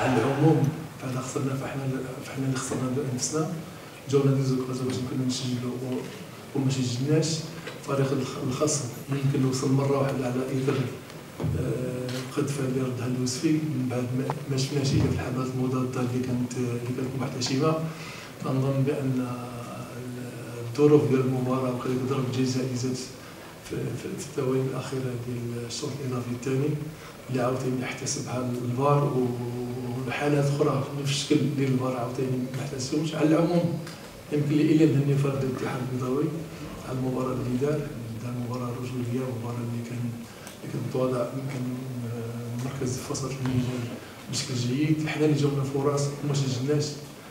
على العموم فحنا خسرنا، فحنا اللي خسرنا نفسنا. جاونا ندوزو الكازا باش يمكننا نسجلو وما سجلناش. الفريق الخصم يمكن وصل مره واحده على اثر القذفه اللي ردها اليوسفي من بعد ما شفناش الا في الحالات المضاده اللي كانت محتشمه. كنظن بان الظروف ديال المباراه وكذلك ضربه الجزاء اللي زادت في الثواني الاخيره ديال الشوط الاضافي الثاني اللي عاوتاني احتسبها الفار، وحالات اخرى بنفس الشكل اللي الفار عاوتاني ما احتسبهمش. على العموم يمكن لي الا نهني فريق الاتحاد البيضاوي على المباراه اللي دار مباراه رجوليه، مباراه اللي كان متواضع، كان مركز في وسط الميدان بشكل جيد. حنا اللي جاونا فرص وما سجلناش،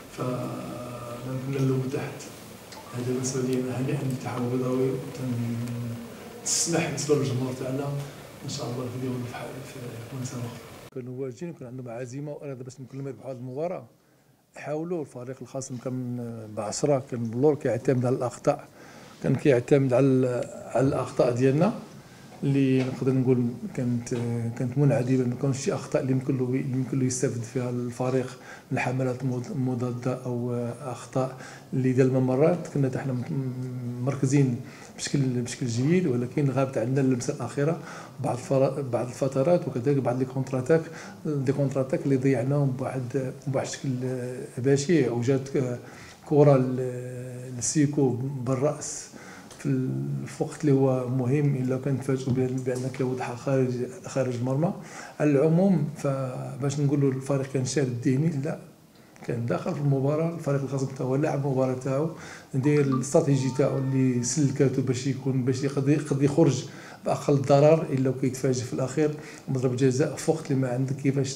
فنكون نلوم تحت. هذا بالنسبه لي انا هنيئا للاتحاد البيضاوي، تسمح بالنسبه للجمهور تاعنا ان شاء الله في اليوم في مناسبه اخرى. كانوا واجدين وكان عندهم عزيمه واراده باش يمكن لهم يربحوا هذه المباراه. حاولوا الفريق الخصم كان ب10، كان اللور كيعتمد على الاخطاء، كان كيعتمد على الاخطاء ديالنا اللي نقدر نقول كانت منعدمه. ما كانش شي اخطاء اللي يمكن له يستفد فيها الفريق من الحملات المضاده او اخطاء اللي ديال الممرات. كنا احنا مركزين بشكل جيد، ولكن غابت عندنا اللمسه الاخيره بعض الفترات، وكذلك بعض دي كونتراتاك اللي ضيعناهم بواحد الشكل بشع. وجات كره لسيكو بالراس في الوقت اللي هو مهم، الا كان تفاجئوا بان كيوضحها خارج المرمى. على العموم فباش نقولوا الفريق كان شارد ذهني، لا، كان داخل في المباراه. الفريق الخصم تاعو لاعب المباراه تاعو، داير الاستراتيجي تاعو اللي سلكاتو باش قد يخرج باقل الضرر، الا كيتفاجئ في الاخير بضربه جزاء في وقت اللي ما عندك كيفاش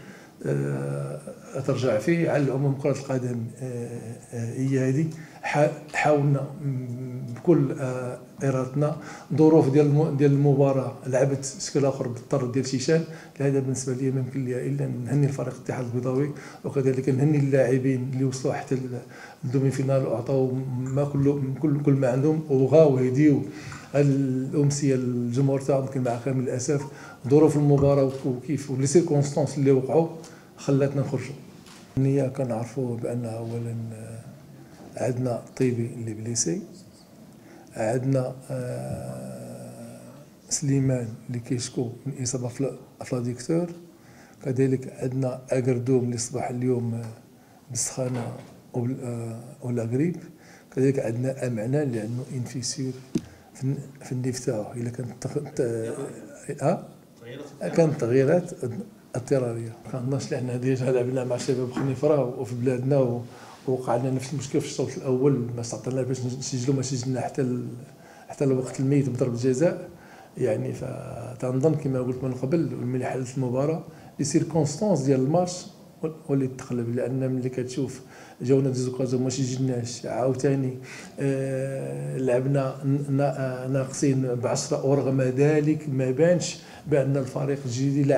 ترجع فيه. على العموم كرة القدم هي هذه. حاولنا بكل ارادتنا. ظروف ديال المباراه لعبت شكل اخر بالطرد ديال شيشان. لهذا بالنسبه لي ما يمكن لي الا نهني الفريق الاتحاد البيضاوي، وكذلك نهني اللاعبين اللي وصلوا حتى الدومي فينال وعطاو ما كل ما عندهم، وبغاو يهديو الامسيه الجمهور تاعهم. يمكن مع كامل الاسف ظروف المباراه وكيف ولي سيركونستانس اللي وقعوا خلاتنا نخرجوا. النية كنعرفوا بان اولا عندنا طيبي اللي بليسي، عندنا سليمان اللي كيشكو من اصابه في لاديكتور، كذلك عندنا اكردوم اللي صباح اليوم بالسخانه ولا قريب، كذلك عندنا امعنان اللي عنده انفيسير في النيف تاعو. الا كانت تغييرات اضطراريه. ما كنظنش لان ديجا لعبنا مع شباب خنيفره وفي بلادنا ووقع لنا نفس المشكل في الشوط الاول، ما استطعنا باش نسجلوا، ما سجلنا حتى الوقت الميت بضربه جزاء. يعني فتنظن كما قلت من قبل، ملي حدثت المباراه لي سيركونستانس ديال الماتش ولات تقلب، لان ملي كتشوف جاونا ديزوكازيون ما سجلناش، عاوتاني لعبنا ناقصين ب10، ورغم ذلك ما بانش بان الفريق الجديد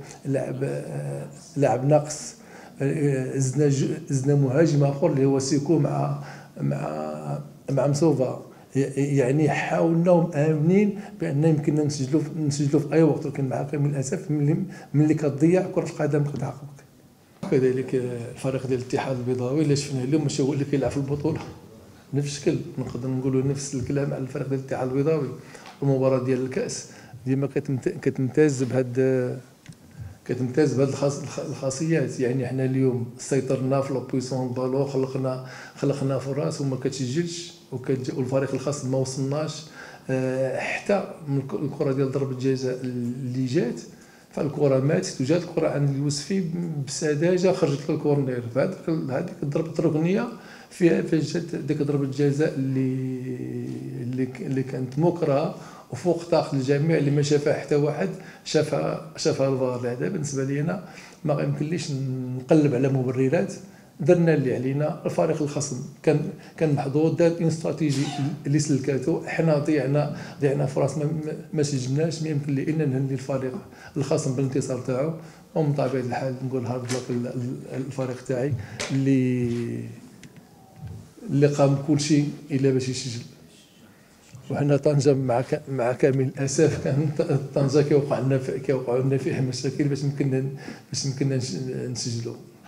لعب ناقص. زدنا مهاجم اخر اللي هو سيكو مع مسوفا. يعني حاولنا امنين بان يمكننا نسجلوا في اي وقت، ولكن مع كامل الاسف ملي كتضيع كره القدم كتعاقبك. كذلك الفريق ديال الاتحاد البيضاوي اللي شفناه اليوم ماشي هو اللي كيلعب في البطوله نفس الشكل. نقدر نقولوا نفس الكلام على الفريق ديال الاتحاد البيضاوي. المباراه ديال الكاس ديما كتمتاز بهاد الخاصيات. يعني حنا اليوم سيطرنا في لوبويسون بالو، خلقنا فرص وما كتسجلش، والفريق الخصم ما وصلناش حتى من الكره ديال ضربه الجزاء اللي جات. فالكره ماتت وجات الكره عند اليوسفي بسذاجه خرجت للكورنير. فهذيك الضربه الركنيه فيها جات ديك ضربه الجزاء اللي كانت مكرهه وفوق طاقه الجميع، اللي ما شافها حتى واحد، شافها الفار. هذا بالنسبه لي انا ما يمكنليش نقلب على مبررات. درنا اللي علينا. الفريق الخصم كان محظوظ، دار اون استراتيجي اللي سلكاتو. حنا ضيعنا فرص ما سجلناش. ما يمكن لي الا نهني الفريق الخصم بالانتصار تاعو، ومن طبيعه الحال نقول هارد لك الفريق تاعي اللي قام بكل شيء الا باش يسجل. وحنا طنجة مع كامل الاسف كان طنجة كيوقعوا لنا فيها مشاكل باش يمكننا نسجلوا.